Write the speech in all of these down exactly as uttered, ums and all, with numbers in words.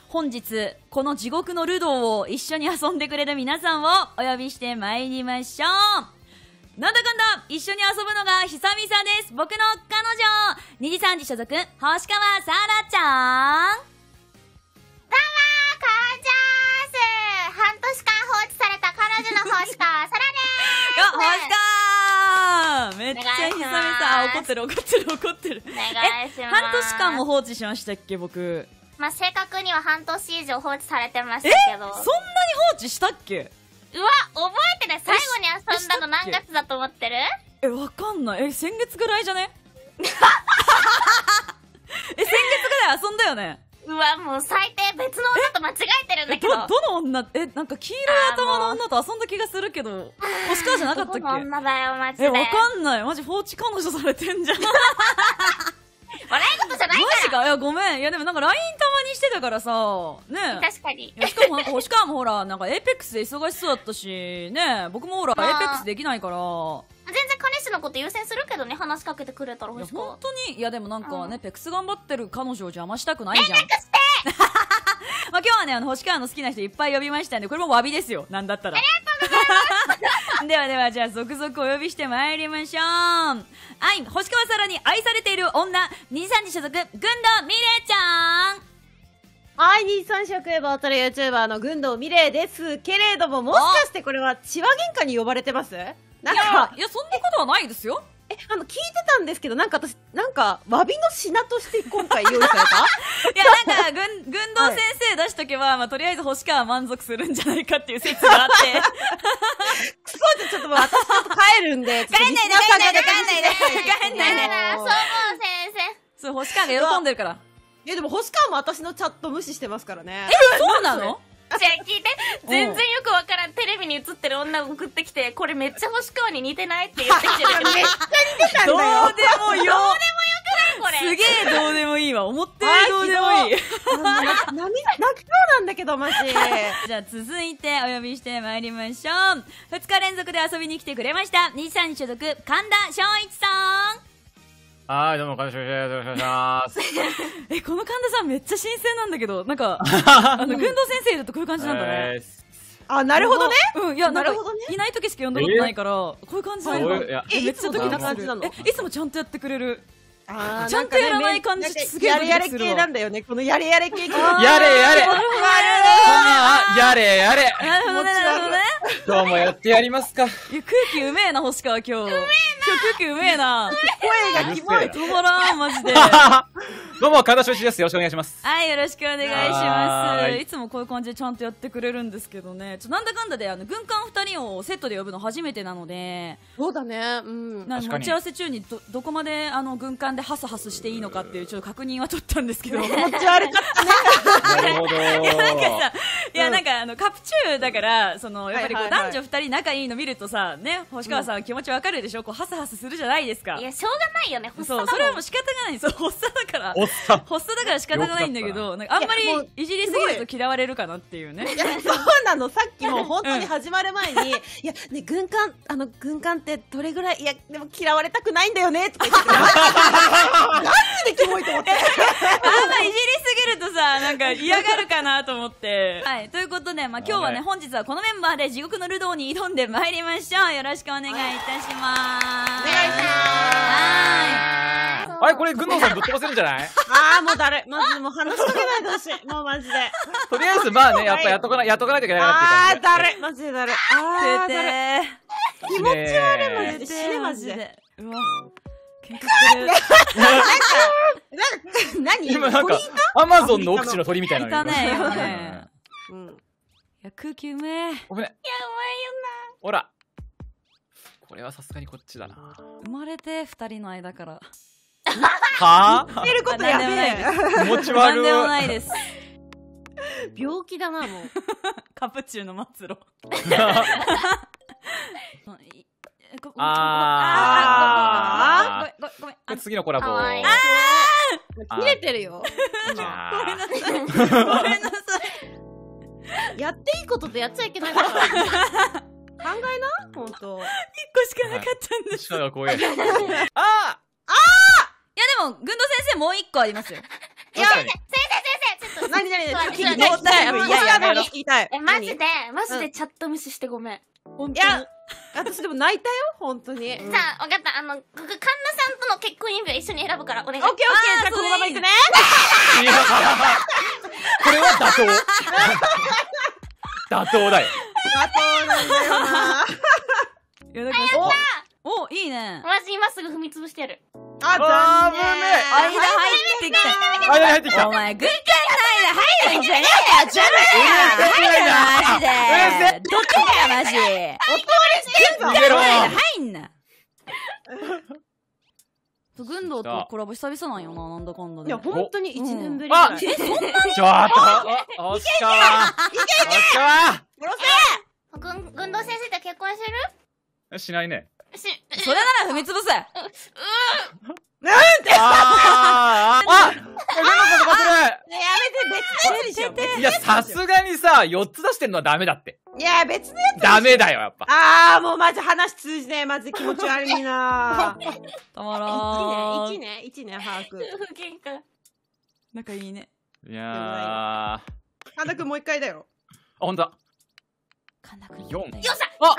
本日この地獄のルドーを一緒に遊んでくれる皆さんをお呼びしてまいりましょう。なんだかんだ一緒に遊ぶのが久々です。僕の彼女、にじさんじ所属、星川さらちゃん。 どうもー、こんじゃーす。半年間放置された彼女の星川さらでーす。 よっ、星川めっちゃ久々。あ、怒ってる怒ってる怒ってる。 お願いします。 半年間も放置しましたっけ、僕。 まあ、正確には半年以上放置されてましえたけど。 そんなに放置したっけ？ うわ、覚えてない。最後に遊んだの何月だと思ってる？ え、わかんない。え、先月ぐらいじゃね？え、先月ぐらい遊んだよね。 うわ、もう最低。別の女と間違えてるんだけど。 ど、どの女？え、なんか黄色い頭の女と遊んだ気がするけど、星川じゃなかったっけ？ どこの女だよ、マジで。 え、わかんない。マジ放置彼女されてんじゃん。 笑い事じゃないから。 マジか。いや、ごめん。いや、でもなんか ライン たまにしてたからさ、ね確かに。 しかもなんか星川もほら、なんかエイペックスで忙しそうだったし、ね僕もほら、 まあエイペックスできないから。 全然彼氏のこと優先するけどね、話しかけてくれたらいや、 星川。 本当に、いやでもなんかね、 うんペックス頑張ってる彼女を邪魔したくないじゃん。 連絡してまあ今日はね、あの、星川の好きな人いっぱい呼びましたんで、これも詫びですよ。なんだったら。ありがとうございます。ではでは、じゃあ、続々お呼びしてまいりましょう。はい、星川さらに愛されている女、にじさんじ所属、軍藤美玲ちゃん。 はい、にじさん職バートル YouTuber の軍藤美玲ですけれども、もしかしてこれは千葉喧嘩に呼ばれてます？なんいやか、 いや、そんなことはないですよ。 え、あの、聞いてたんですけど、なんか私、なんか、詫びの品として今回用意されたいや、なんか、軍、軍藤先生出しとけば、まあ、とりあえず星川は満足するんじゃないかっていう説があって。 クソじゃちょっともう私ちょっと帰るんで、 帰んないで帰んないで帰んないで帰んないでだから、そう思う先生。 そう、星川が喜んでるから。 いやでも星川も私のチャット無視してますからね。 え、そうなの？ じゃあ聞いて、全然よくわからんテレビに映ってる女を送ってきて、これめっちゃ星川に似てないって言ってきてるけど、めっちゃ似てたんだよ。 どうでもよ。どうでもよこれ。 すげえどうでもいいわ。思ってるどうでもいい。 な、な、泣きそうなんだけど、マジ。 じゃあ続いてお呼びしてまいりましょう。ふつか連続で遊びに来てくれました。にじさんに所属、神田正一さん。 はい、どうも、神田正一です。よろしくお願いします。 え、この神田さんめっちゃ新鮮なんだけど、なんか、あの、軍藤先生いるとこういう感じなんだね。 えーあ、なるほどね。 うん、いや、なんかなるほどね、 いない時しか呼んだことないから、こういう感じなんだ。 そういういやえ、めっちゃドキドキいつもどんな感するじなの。 え、いつもちゃんとやってくれる。 あーちゃんとやらない感じんかねすげえやれやれドキドキするわ系なんだよね。このやれやれ系。 あーやれやれなるほどねあやれやれなるほどね、なるほどね。 どうもやってやりますか。 いや、空気うめえな、星川今日。うめえな。今日空気うめえな。 声がキモい。 止まらん、マジで。 どうも、神田正一です。よろしくお願いします。 はい、よろしくお願いします。 はーいいつもこういう感じでちゃんとやってくれるんですけどね。ちょなんだかんだで、あの、軍艦二人をセットで呼ぶの初めてなので、 そうだね。うん。 なんか確かに待ち合わせ中にど、どこまであの、軍艦でハスハスしていいのかっていうちょっと確認は取ったんですけど。 気持ち悪かったね。 なるほど。 なんかさ、いや、 うんなんかあの、カプチューだから、その、やっぱりこう、 はいはいはい男女二人仲いいの見るとさ、ね、星川さんは気持ちわかるでしょこう、ハスハスするじゃないですかい。や、しょうがないよね、発そう、それはもう仕方がない。そう、発作だから。 おっさん。 発作だから仕方がないんだけど、なんかあんまいやもうりいじりすぎると嫌われるかなっていうね。 いや、そうなの。さっきも本当に始まる前に、いや、ね、軍艦、あの、軍艦ってどれぐらい、いや、でも嫌われたくないんだよね、とか言ってて、ガチでキモいと思って。 あんまいじりすぎるとさ、なんか嫌がるかなと思って。はい。ということで、まあ今日はね、 はい本日はこのメンバーで地獄のルドーに挑んでまいりましょう。よろしくお願いいたします。 お願いしますはあれ、これ、軍藤さんぶっ飛ばせるんじゃない？ ああ、もうだれ、マジでもう話しかけないでほしい。もうマジで。 とりあえず、まあね、やっぱやっとかな、やっとかないといけないなっていうああ、 感じで。 だれ、マジでだれ。あー。 あ、 てだれ。 て気持ち悪い、マねジで。死てね、マジで。 で。うわ。喧嘩してる。 何今なんか、アマゾンの奥地の鳥みたいなのいたね、今ね。 ね。 うん。 いや、空気うめえ。 ごめんね。 いや、うまいよほら。これはさすがにこっちだな。 生まれて二人の間から。 はぁ？ 言ってることやべえ。 気持ち悪い。 なんでもないです。 病気だな、もう。 カプチューの末路。 あー。ごめん、ごめん、 これ次のコラボ。 かわいい切れてるよ。 じゃごめんあなさい。ごめんなさい。 やっていいこととやっちゃいけないこと考えな、ほんと。 一個しかなかったんです。 下が怖い。あいやでも、軍藤先生もう一個ありますよ。 ー確かに。 先生先生ちょっとなになにね、 そう聞きたい、聞きたい。 いやいやいや、 やめろ聞きたい。 え、マジで何、 マジでチャット無視してごめん。 いや、私でも泣いたよ、本当に。 じゃあ、わかった。あの、ここ、カンナさんとの結婚指輪一緒に選ぶから、お願い。 オッケーオッケー、じゃあこのまま行くね。 いやこれは妥当。妥当だよ。 妥当なんだよな。 いやだからお、いいね。 マジ今すぐ踏み潰してやる。 あ、 あー残念。 危ね間入ってきた。 間に入ってきた。 お前、軍艦の間入るんじゃねえか、邪魔や。入るな、マジで。どけや、マジ。 逃げろ。 入んな。軍道とコラボ久々なんよな、なんだかんだで。 いや、本当に一年ぶりぐらい。 あちょっと、お星川。星川。 ぐん、軍道先生と結婚するしないね。 し、 それなら踏み潰せ。 あーああ、軍のことかやめて、別のやつでしょ。 いや、さすがにさ、よっつ出してんのはダメだって。 いや、別のやつ。 ダメだよ、やっぱ。 あー、もうマジ話通じねえ。マジ気持ち悪いなぁ。 たまらーん。 いちね、いちね、把握。 喧嘩。 仲いいね。 いやー。あ、 神田くんもう一回だよ。 ほんとだ。 神田くん。 よん。 よっしゃあ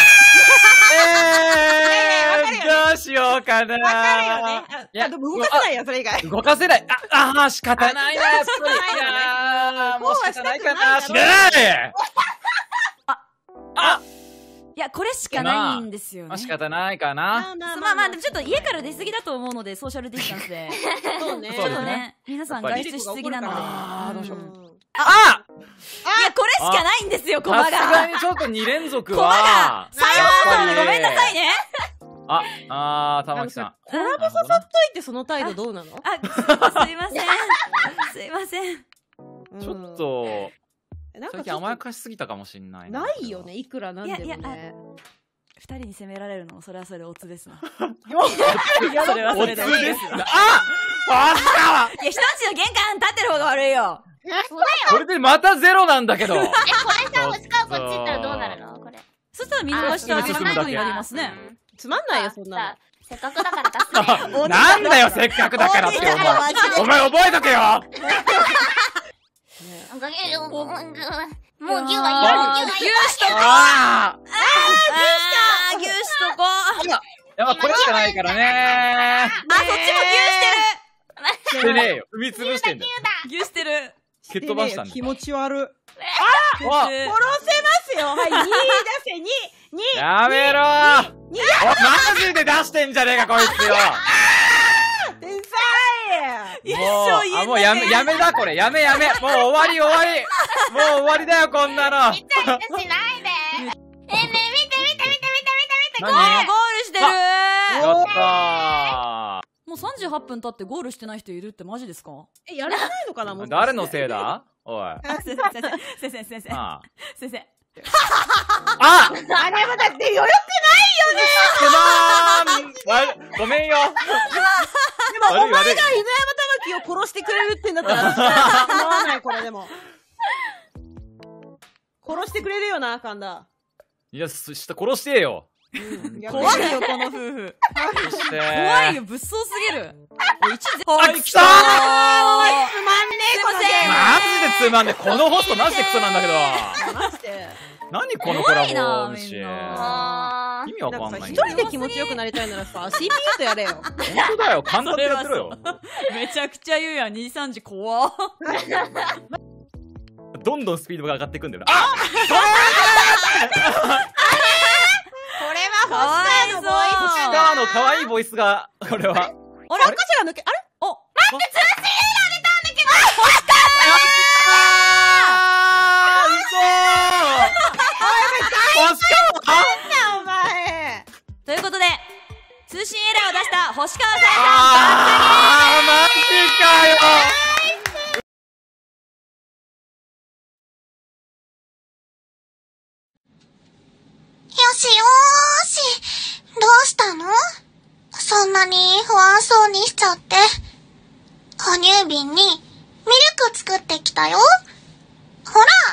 えー、どうしようかなー。 わかるよね。 いやあ、でも動かせないよ、それ以外。 動かせない。あ、あー、仕方ないな、やっぱり。いやー、もう仕方ないかな。知らないあ、 あいや、これしかないんですよね。 まあ仕方ないかな。 ままあまあ、でもちょっと家から出過ぎだと思うので、ソーシャルディスタンスで。 そうね。 ちょっとね、皆さん外出しすぎなので。 あー、どうしよう。 う。 あいや、これしかないんですよ、コマさすがが。 にちょっとに連続コマがは。 再放送でごめんなさいね。 あ、あー、玉木さん。 コラボ刺さっといてその態度どうなの？ あ、すいません。すいません。 ちょっと、 なんか最近甘やかしすぎたかもしんないな。 ないよね、いくらなんでもいやいね。 二人に責められるのもそれはそれでオツですな。 それはおつでそれでオツですす。 な。ああったいや、人んちの玄関立ってる方が悪いよ。 そうだよ。 これでまたゼロなんだけど。 え、これさ、星川こっち行ったらどうなるのこれ。 そしたら見逃したら進むことになりますね。 つまんないよ、そんなさせっかくだから出すね。 なんだよ、せっかくだからって、お前。お前覚えとけよ。 おかげよ、もう、もう牛はいいよ、もう牛あーはいいよ。 牛しとこう。 ああー、牛しとこう。 あ。やっぱこれしかないからねあ、そっちも牛ー。してねえよ。踏み潰してんだよ。 してる。牛してる。 蹴っ飛ばしたんだよ。 気持ち悪い。 わ殺せますよ。はい、に出せ、に、に。 やめろー。おマジで出してんじゃねえか、こいつよ。 天才。 優もう、 勝言えあ、もうやめ、やめだ、これ。やめやめ。もう終わり終わり。もう終わりだよ、こんなの。 イチャイチャしないで。え、ねえ、見て見て見て見て見て。 ゴー何ルしてるやったもうさんじゅうはっぷん経ってゴールしてない人いるってマジですか？ え、やらないのかな、もー。 う。 誰のせいだおい。 あ、先生、先生、先生、先生。 あ先生。 あ。ああれもだって余裕すまーんわごめんよ。 でも、お前が犬山玉木を殺してくれるってんだったら、私は思わない、これでも。殺してくれるよな、神田。 いや、すした、殺してえよ。 怖いよ、この夫婦。 そして。 怖いよ、物騒すぎる。お、一ゼあ、来たーつまんねえ、このゲーム。 マジでつまんねえ。このホストマジでクソなんだけど。 マジで。 何このコラ怖いなボ主。 みんあ意味わかんなんかさ、 ない。 一人で気持ちよくなりたいならさ、シーピーユー とやれよ。 本当だよ。簡単でやってろよ。 めちゃくちゃ言うやん、に、さんじ怖っ。 どんどんスピードが上がっていくんだよな。あこれは星川のボイスかわいそうスターの可愛いボイスが、これは。 あれ、赤ちゃんが抜け、あれお、 あー嘘ー星川なんだお前。 ということで、通信エラーを出した星川さんあーマジかよよしよーし。どうしたの？そんなに不安そうにしちゃって。哺乳瓶にミルク作ってきたよ。ほら